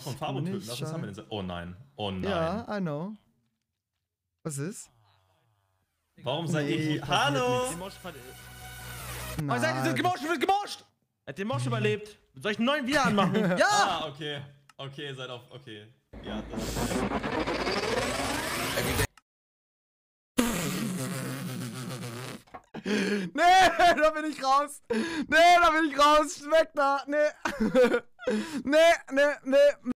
von Fabo töten. Was haben wir denn? Oh nein. Oh nein. Ja, I know. Was ist? Warum seid ihr hier? Hallo! Nein. Seid ihr gemoscht, gemoscht! Er hat den Mosch überlebt. Soll ich einen neuen wieder anmachen? Ja! Ah, okay. Okay, seid auf. Okay. Ja, das ist. Nee, da bin ich raus. Nee, da bin ich raus. Weg da. Nee. Nee.